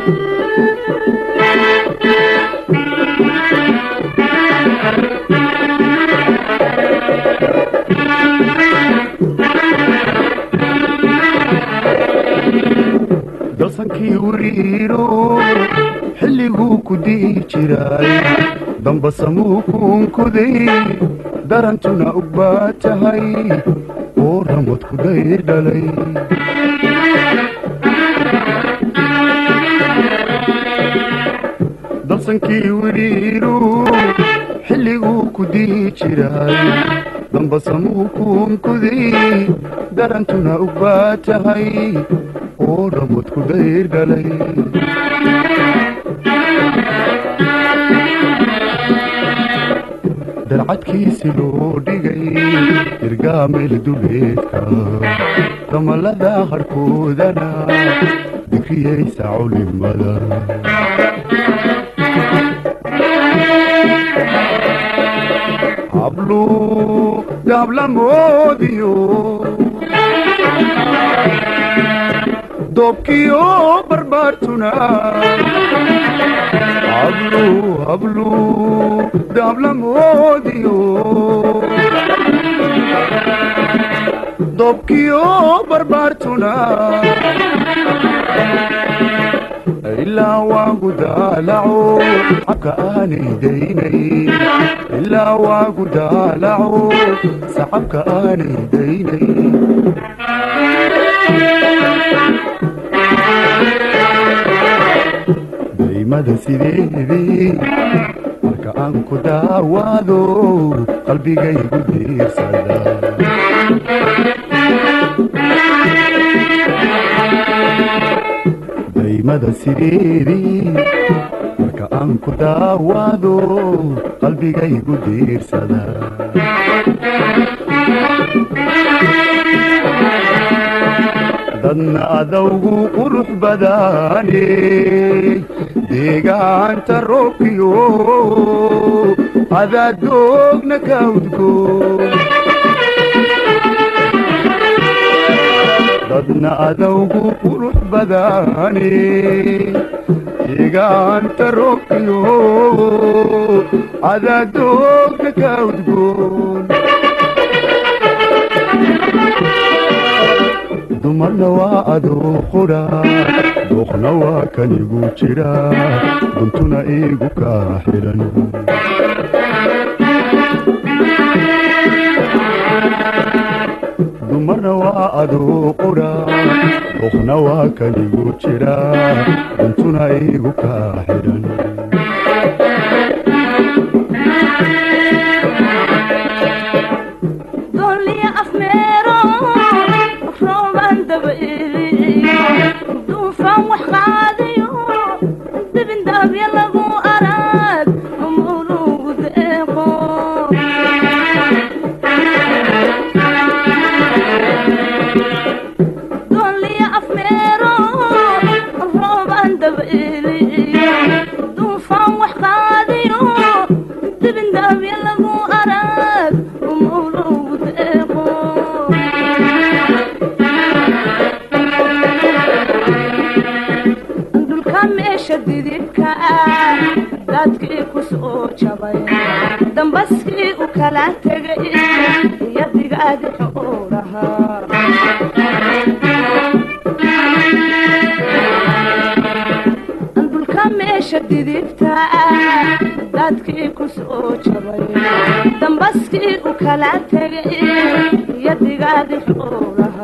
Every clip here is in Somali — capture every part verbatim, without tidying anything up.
dalsankii wariiro xilliguu ku dii jiray dambasamuu kuunkuday darantuna u baa tahay oo ramad ku dayr dhalay dalsankii wariiro xilliguu ku dii jiray dambasamuu kuunkuday darantuna u baa tahay oo ramad ku dayr dhalay dalcadkiisi loo dhigay irgaamel duleedka damalada harkoodana dikriyaysa culimada hablu gaablamoodiyo dobkiyo barbaartuna hablu hablu gaablamoodiyo dobkiyo barbaartuna ilaa waagu daalaco sacabka aanay daynay ilaa waagu daalaco sacabka aanay daynay daymada sideedii marka aan ku daawaado qalbigaygu diirsada daymada sideedii marka aan ku daawaado qalbigaygu diirsada dadna adawgu qurux badaane deegaanta roobkiyo adaa doogna ka udgoon dadna adawgu qurux badaane deegaanta roobkiyo adaa doogna ka udgoon dumarna waa adoo qudha dooqna waa kan igu jira duntuna igu kaa xidhan dumarna waa adoo qudha dooqna waa kan igu jira duntuna igu kaa xidhan dadkii ku soo jabay dambaskii u kala tegay yadigaadi xoolaha andulka meesha didibta dadkii ku soo jabay dambaskii u kala tegay yadigaadi xoolaha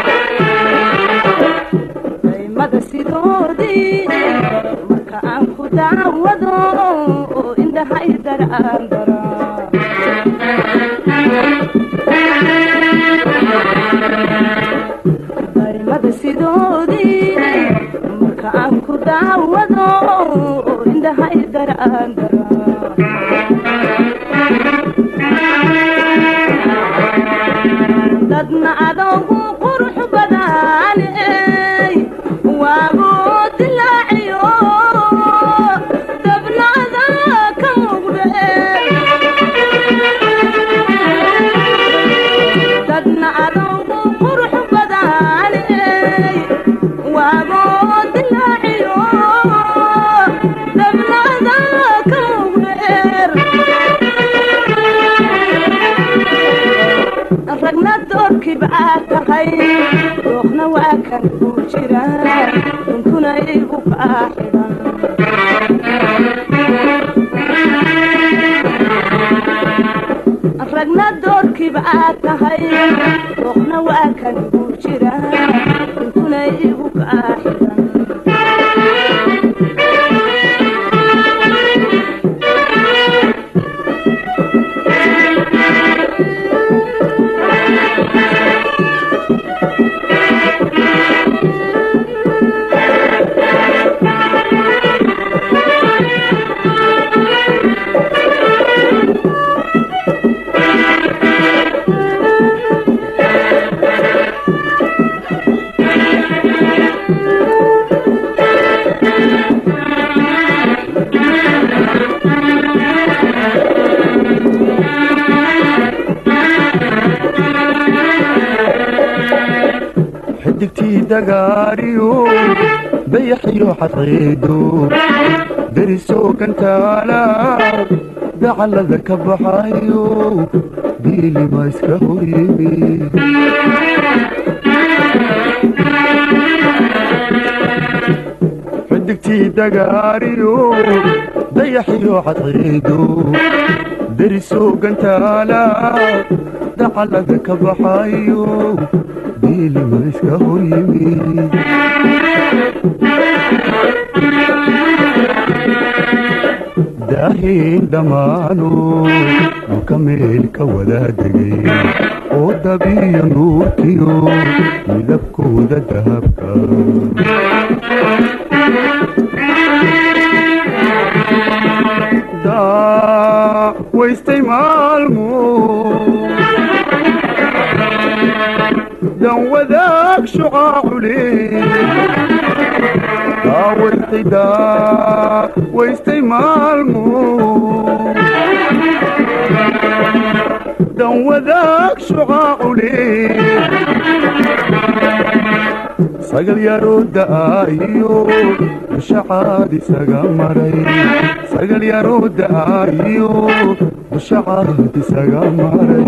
daymada sidoodii marka aan ku daawado indhaha idaraandara daymada sidoodii marka aan ku daawado indhaha idaraandara dadna adoogu qurux badaaney waagu dilaaciyo dabnaada ka mugdhe dadna adoogu qurux badaaney waagu dilaaciyo dabnaada ka mugdheer ragna doorkii baa tahay dooqna waa kan ku jira duntuna igu kaa xidhan ragna doorkii baa tahay dooqna waa kan ku jira duntuna igu kaa xidhan xidigtii dagaariyo dayaxiyo xadciido derisoo kantaala dacallada ka baxayo diilima iska horyimi xidigtii dagaariyo dayaxiyo xadciido derisoo kantaala dacallada ka baxayo diilima iska horyimi daahiin dhammaano dhulka meel ka wada degay oo dabiyo nuurkiyo midabkooda dahabka daawaystay maalmo dan wadaag shucaacu daawaystay daawaystay maalmo dan wadaag shucaacu sagal yaroo da'aayo dushacaad isaga maray sagal yaroo da'aayo dushacaad isaga maray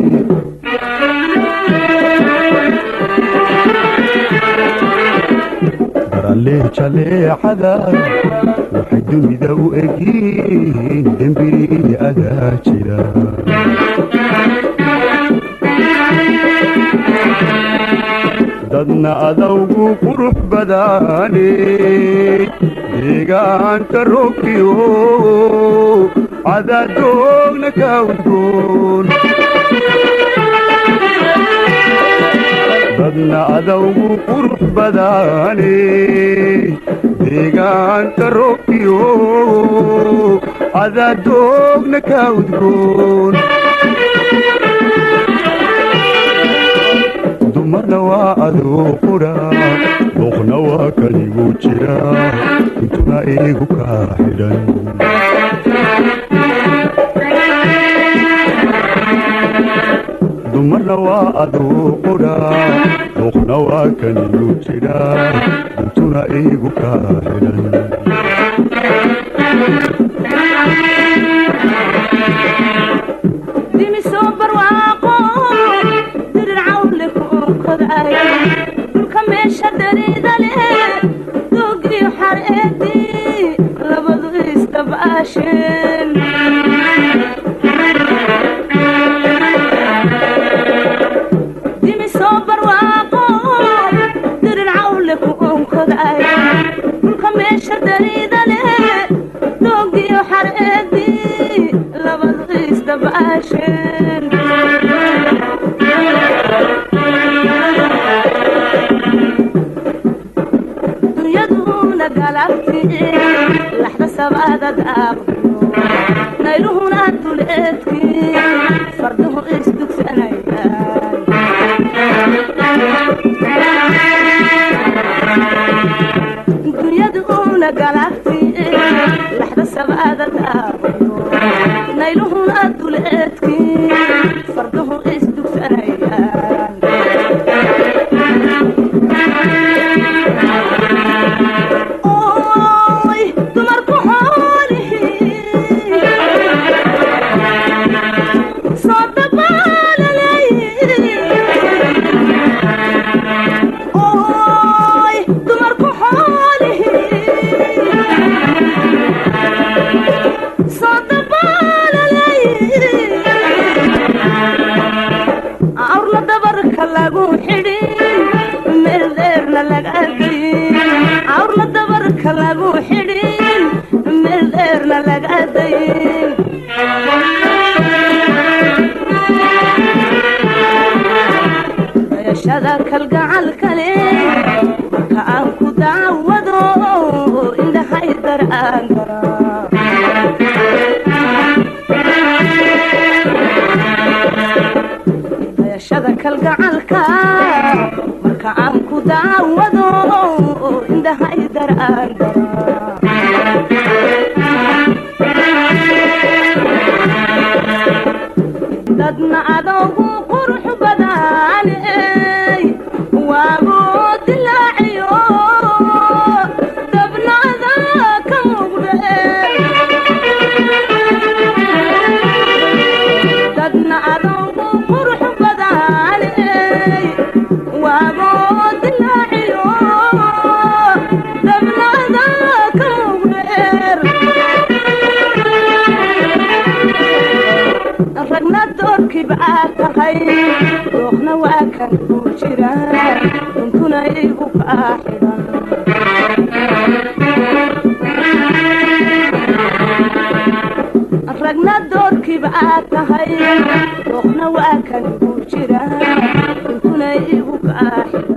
jaleecada waxay dunida u egyihiin dembi adaa jira dadna adawgu qurux badaane deegaanka roobkiyo cadadoogna ka udgoon dadna adawgu qurux badaane deegaanka roobkiyo cadadoogna ka udgoon dumarna waa adoo qura dooqna waa kanigu jira intuna igu kaa xidhan dumarna waa adoo qura dooqna waa kanigu jira intuna igu kaa xidhan dimisoo barwaaqo dirir cawle ku koday dhulka meesha dariida leh doogiyo xareedii labadu isdabaasheen dimisoo barwaaqo dirir cawle ku koday dhulka meesha dariida leh sabaada daaqdiyo nayluhuna duleedkii farduhu isdugsanayaan dunyadu una galagti laxda sabaada daaqdiyo nayluhuna duleedkii farduhu isdugsanayaan lagu xidhin meel dheerna laga dayin dayashada kalgacalkale marka aan ku daawado indhahay dar'aan garaa dayashada kalgacalka marka aan ku daawado indhahay dar'aan dadna adoogu qurux badan waagu dilaaciyo dabnada ka muuqde dadna adoogu qurux badan waagu dilaaciyo ragna doorkii baa tahay dooqna waa kan ku jira duntuna igu kaa xidhan ragna doorkii baa tahay dooqna waa kan ku jira duntuna igu kaa xidhan